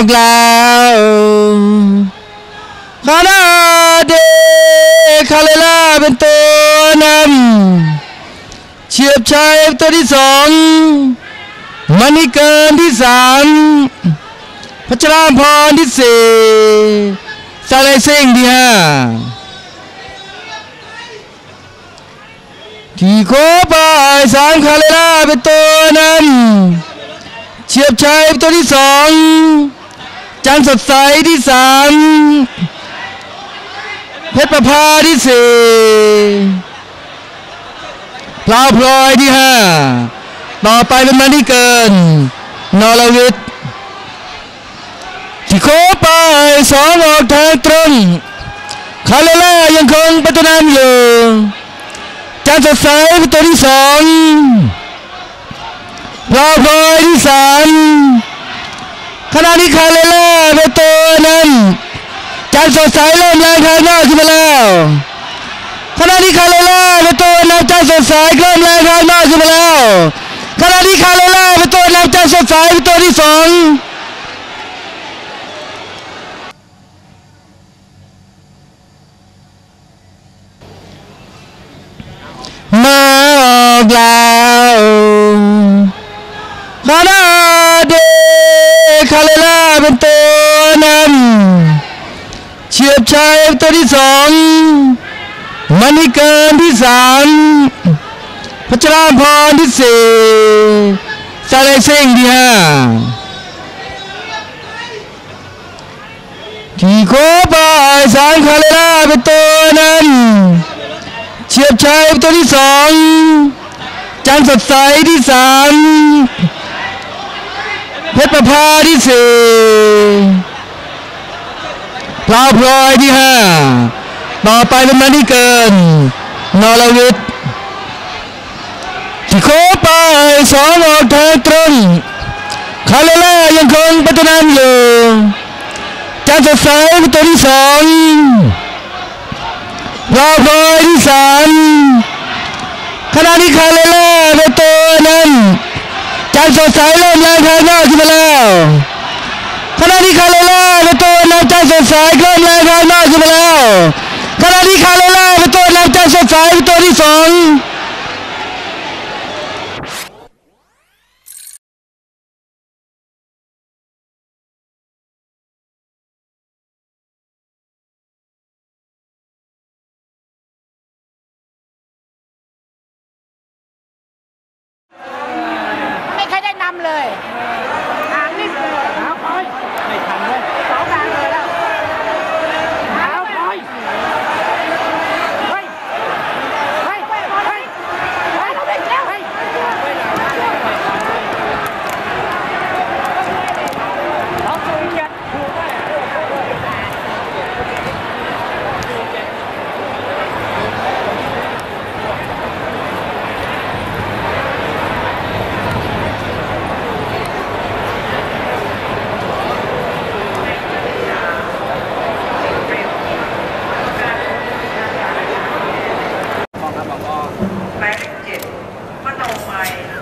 แล้วคานาเดคาเลล่าเป็นตัวนำเฉียบชัยตัวที่สองมณีเกินที่สามพัชราพรที่สี่ซาเลเซิงที่ห้าที่โคบายสามคาเลล่าเป็นตัวนำเฉียบชัยตัวที่สองจันสดใสที่สามเพชรประภาที่สี่พลาวพลอยที่ห้าต่อไปเป็นมณีเกินนรวิทย์ที่โคบายสองออกทางตรงคาเลล่ายังคงเป็นตัวนำอยู่จันสดใสเป็นตัวที่สองพลาวพลอยที่สามขณะนี้คาเลล่าเป็นตัวนั้นจันสดใสเริ่มแรงทางหน้าขึ้นมาแล้วขณะนี้คาเลล่าเป็นตัวนำจันสดใสเริ่มแรงทางหน้าขึ้นมาแล้วขณะนี้คาเลล่าเป็นตัวนำจันสดใสเป็นตัวที่สองมาออกแล้วคานาเดคาเลล่าเป็นตัวนำเฉียบชัยตัวที่สองมณีเกินที่สามพัชราพรที่สี่ซาเลเซิงที่ห้าที่โคบายสามคาเลล่าเป็นตัวนำเฉียบชัยตัวที่สองจันสดใสที่สามเพชรประภาที่สี่พลาวพลอยที่ห้าต่อไปเป็นมณีเกินนรวิทย์ที่โคบายสองออกทางตรงคาเลล่ายังคงเป็นตัวนำอยู่จันสดใสเป็นตัวที่สองพลาวพลอยที่สามขณะนี้คาเลล่าเป็นตัวนั้นจันสดใสเริ่มแรงทางหน้าขึ้นมาแล้วขณะนี้คาเลล่าเป็นตัวนำจันสดใสเริ่มแรงทางหน้าขึ้นมาแล้วขณะนี้คาเลล่าเป็นตัวนำจันสดใสเป็นตัวที่สองเลยทางนิดเลยเอาไปไม่ทันเลยสองทางเลยแล้วเอาไปเฮ้ยเฮ้ยเฮ้ยเฮ้ยเราได้แล้วเฮ้ยเราคุยกัน 87 ก็โตไป